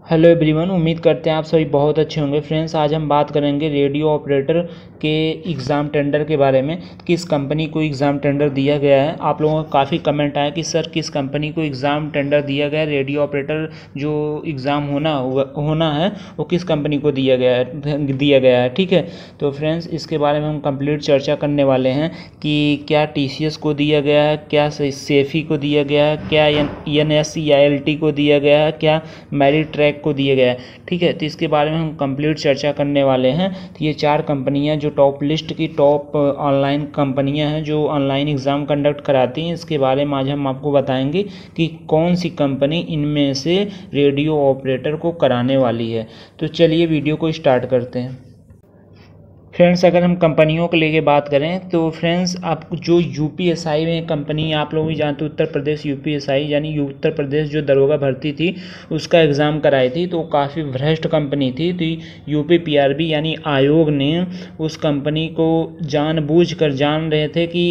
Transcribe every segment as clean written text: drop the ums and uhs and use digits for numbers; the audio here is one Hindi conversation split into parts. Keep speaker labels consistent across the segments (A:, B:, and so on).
A: हेलो एवरीवन, उम्मीद करते हैं आप सभी बहुत अच्छे होंगे। फ्रेंड्स, आज हम बात करेंगे रेडियो ऑपरेटर के एग्ज़ाम टेंडर के बारे में। किस कंपनी को एग्ज़ाम टेंडर दिया गया है। आप लोगों का काफ़ी कमेंट आया कि सर किस कंपनी को एग्ज़ाम टेंडर दिया गया है, रेडियो ऑपरेटर जो एग्ज़ाम होना है वो किस कंपनी को दिया गया है। ठीक है, तो फ्रेंड्स इसके बारे में हम कंप्लीट चर्चा करने वाले हैं कि क्या TCS को दिया गया है, क्या सेफी को दिया गया है, क्या NSEILT को दिया गया है, क्या मेरिट ट्रैक को दिया गया है। ठीक है, तो इसके बारे में हम कंप्लीट चर्चा करने वाले हैं। तो ये 4 कंपनियां जो टॉप लिस्ट की टॉप ऑनलाइन कंपनियां हैं जो ऑनलाइन एग्ज़ाम कंडक्ट कराती हैं, इसके बारे में आज हम आपको बताएंगे कि कौन सी कंपनी इनमें से रेडियो ऑपरेटर को कराने वाली है। तो चलिए वीडियो को स्टार्ट करते हैं। फ्रेंड्स, अगर हम कंपनियों को लेके बात करें तो फ्रेंड्स आप जो UPSI में कंपनी आप लोग भी जानते हो, उत्तर प्रदेश UPSI यानी उत्तर प्रदेश जो दरोगा भर्ती थी उसका एग्ज़ाम कराई थी, तो काफ़ी भ्रष्ट कंपनी थी। तो UPPRB यानी आयोग ने उस कंपनी को जानबूझकर जान रहे थे कि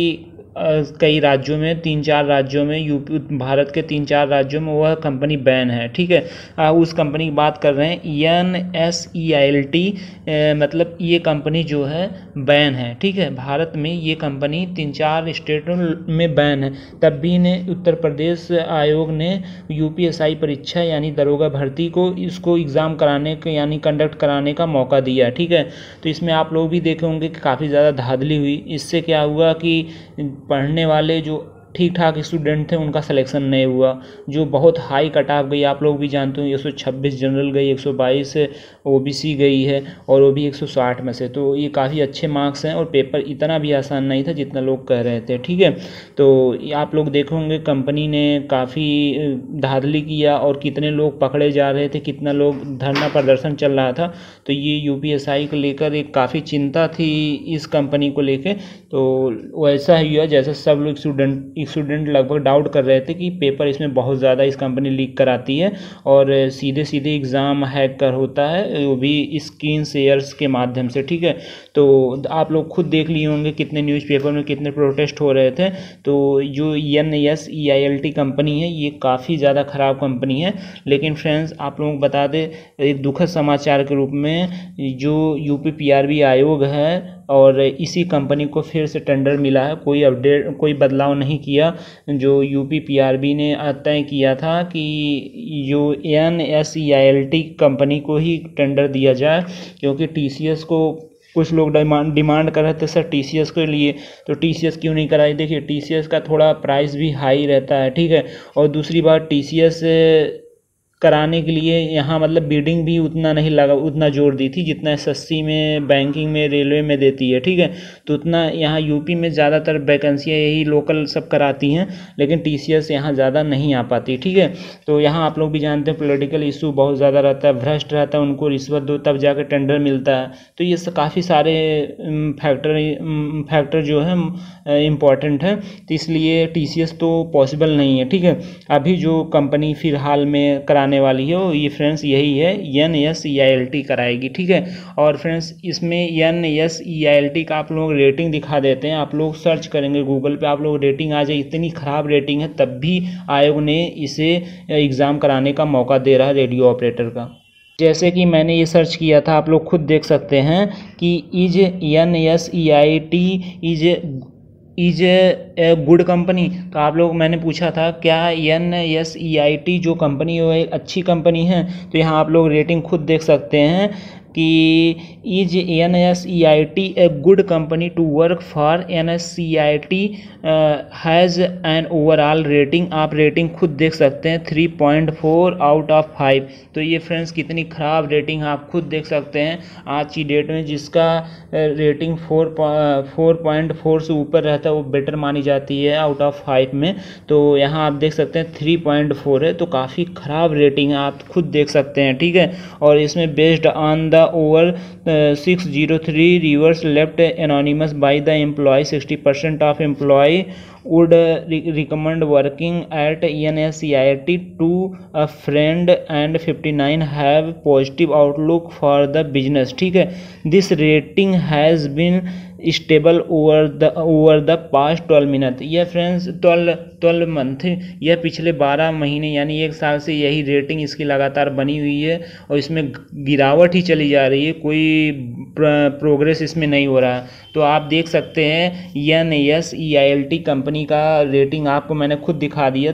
A: कई राज्यों में 3-4 राज्यों में भारत के 3-4 राज्यों में वह कंपनी बैन है। ठीक है, उस कंपनी की बात कर रहे हैं NSEILT, मतलब ये कंपनी जो है बैन है। ठीक है, भारत में ये कंपनी 3-4 स्टेटों में बैन है, तब भी इन्हें उत्तर प्रदेश आयोग ने UPSI परीक्षा यानी दरोगा भर्ती को इसको एग्ज़ाम कराने का यानी कंडक्ट कराने का मौका दिया। ठीक है, तो इसमें आप लोग भी देखे होंगे कि काफ़ी ज़्यादा धांधली हुई। इससे क्या हुआ कि पढ़ने वाले जो ठीक ठाक स्टूडेंट थे उनका सिलेक्शन नहीं हुआ। जो बहुत हाई कट ऑफ गई, आप लोग भी जानते हो, 126 जनरल गई, 122 OBC गई है और वो भी 160 में से। तो ये काफ़ी अच्छे मार्क्स हैं और पेपर इतना भी आसान नहीं था जितना लोग कह रहे थे। ठीक है, तो आप लोग देखोगे कंपनी ने काफ़ी धांधली किया और कितने लोग पकड़े जा रहे थे, कितना लोग धरना प्रदर्शन चल रहा था। तो ये UPSI को लेकर एक काफ़ी चिंता थी इस कंपनी को लेकर। तो वैसा ही हुआ जैसे सब लोग स्टूडेंट लगभग डाउट कर रहे थे कि पेपर इसमें बहुत ज़्यादा इस कंपनी लीक कराती है और सीधे सीधे एग्ज़ाम हैक कर होता है, वो भी स्क्रीन शेयर्स के माध्यम से। ठीक है, तो आप लोग खुद देख लिए होंगे कितने न्यूज़पेपर में कितने प्रोटेस्ट हो रहे थे। तो जो NSEILT कंपनी है ये काफ़ी ज़्यादा ख़राब कंपनी है। लेकिन फ्रेंड्स आप लोगों को बता दें, एक दुखद समाचार के रूप में जो UPPRB आयोग है और इसी कंपनी को फिर से टेंडर मिला है। कोई अपडेट, कोई बदलाव नहीं किया। जो UPPRB ने तय किया था कि जो NSEILT कंपनी को ही टेंडर दिया जाए, क्योंकि TCS को कुछ लोग डिमांड कर रहे थे सर TCS के लिए, तो TCS क्यों नहीं कराई। देखिए TCS का थोड़ा प्राइस भी हाई रहता है। ठीक है, और दूसरी बात TCS कराने के लिए यहाँ मतलब बिडिंग भी उतना नहीं लगा, उतना जोर दी थी जितना SSC में, बैंकिंग में, रेलवे में देती है। ठीक है, तो उतना यहाँ UP में ज़्यादातर वैकेंसियाँ यही लोकल सब कराती हैं, लेकिन TCS यहाँ ज़्यादा नहीं आ पाती। ठीक है, तो यहाँ आप लोग भी जानते हैं पॉलिटिकल इशू बहुत ज़्यादा रहता है, भ्रष्ट रहता है, उनको रिश्वत दो तब जाकर टेंडर मिलता है। तो ये काफ़ी सारे फैक्टर जो है इम्पॉर्टेंट है, तो इसलिए TCS तो पॉसिबल नहीं है। ठीक है, अभी जो कंपनी फ़िलहाल में कराने वाली है वो ये फ्रेंड्स यही है, NSEILT कराएगी। ठीक है, और फ्रेंड्स इसमें NSEILT का आप लोग रेटिंग दिखा देते हैं। आप लोग सर्च करेंगे गूगल पे, आप लोग रेटिंग आ जाए, इतनी ख़राब रेटिंग है, तब भी आयोग ने इसे एग्ज़ाम कराने का मौका दे रहा है रेडियो ऑपरेटर का। जैसे कि मैंने ये सर्च किया था, आप लोग खुद देख सकते हैं कि is NSEILT is a good company. तो आप लोग, मैंने पूछा था क्या NSEILT जो कंपनी है एक अच्छी कंपनी है, तो यहाँ आप लोग रेटिंग खुद देख सकते हैं कि is NSEILT a good company to work for. NSEILT has an overall rating, आप रेटिंग खुद देख सकते हैं 3.4 आउट ऑफ 5। तो ये फ्रेंड्स कितनी ख़राब रेटिंग आप खुद देख सकते हैं आज की डेट में। जिसका रेटिंग 4.4 से ऊपर रहता है वो बेटर मानी जाती है आउट ऑफ 5 में। तो यहाँ आप देख सकते हैं 3.4 है, तो काफ़ी ख़राब रेटिंग है, आप खुद देख सकते हैं। ठीक है, और इसमें based on the over 603 reviews left anonymous by the employee, 60% of employee would recommend working at NSCIT to a friend and 59 have positive outlook for the business। ठीक है, this rating has been stable over the past 12 minute. यह फ्रेंड्स 12 मंथ, यह पिछले 12 महीने यानी 1 साल से यही रेटिंग इसकी लगातार बनी हुई है और इसमें गिरावट ही चली जा रही है, कोई प्रोग्रेस इसमें नहीं हो रहा। तो आप देख सकते हैं NSEILT कंपनी का रेटिंग आपको मैंने खुद दिखा दिया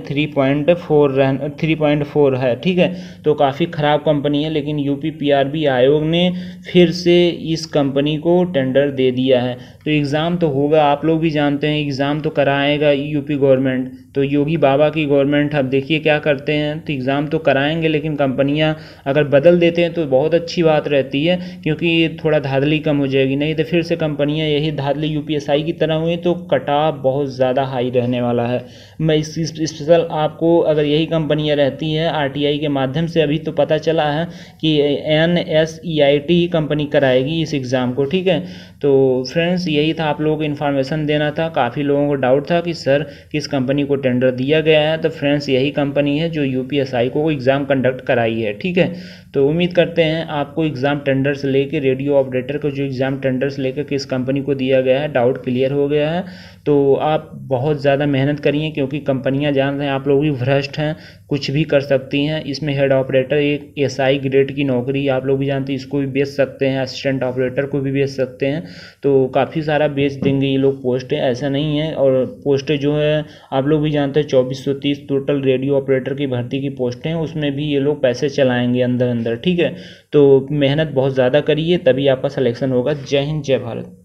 A: 3.4 है। ठीक है, तो काफ़ी ख़राब कंपनी है, लेकिन UPPRB आयोग ने फिर से इस कंपनी को टेंडर दे दिया है। तो एग्ज़ाम तो होगा, आप लोग भी जानते हैं एग्ज़ाम तो कराएगा यूपी गवर्नमेंट। तो योगी बाबा की गवर्नमेंट अब देखिए क्या करते हैं, तो एग्ज़ाम तो कराएंगे, लेकिन कंपनियां अगर बदल देते हैं तो बहुत अच्छी बात रहती है, क्योंकि थोड़ा धांधली कम हो जाएगी। नहीं तो फिर से कंपनियां यही धांधली UPSI की तरह हुई तो कटाव बहुत ज़्यादा हाई रहने वाला है। मैं इस स्पेशल आपको अगर यही कंपनियां रहती हैं RTI के माध्यम से, अभी तो पता चला है कि NSEIT ही कंपनी कराएगी इस एग्ज़ाम को। ठीक है, तो फ्रेंड्स यही था, आप लोगों को इन्फॉर्मेशन देना था। काफ़ी लोगों को डाउट था कि सर किस कंपनी को टेंडर दिया गया है, तो फ्रेंड्स यही कंपनी है जो UPSI को एग्ज़ाम कंडक्ट कराई है। ठीक है, तो उम्मीद करते हैं आपको एग्ज़ाम टेंडर से लेकर रेडियो ऑपरेटर को जो एग्ज़ाम टेंडर से लेकर किस कंपनी को दिया गया है डाउट क्लियर हो गया है। तो आप बहुत ज़्यादा मेहनत करिए, क्योंकि कंपनियां जान रहे हैं आप लोग भी भ्रष्ट हैं, कुछ भी कर सकती हैं। इसमें हेड ऑपरेटर एक SI ग्रेड की नौकरी आप लोग भी जानते हैं, इसको भी बेच सकते हैं, असिस्टेंट ऑपरेटर को भी बेच सकते हैं। तो काफ़ी सारा बेच देंगे ये लोग पोस्टें, ऐसा नहीं है। और पोस्टें जो है आप लोग भी जानते हैं 2430 टोटल रेडियो ऑपरेटर की भर्ती की पोस्टें हैं, उसमें भी ये लोग पैसे चलाएंगे अंदर अंदर। ठीक है, तो मेहनत बहुत ज़्यादा करिए, तभी आपका सिलेक्शन होगा। जय हिंद, जय भारत।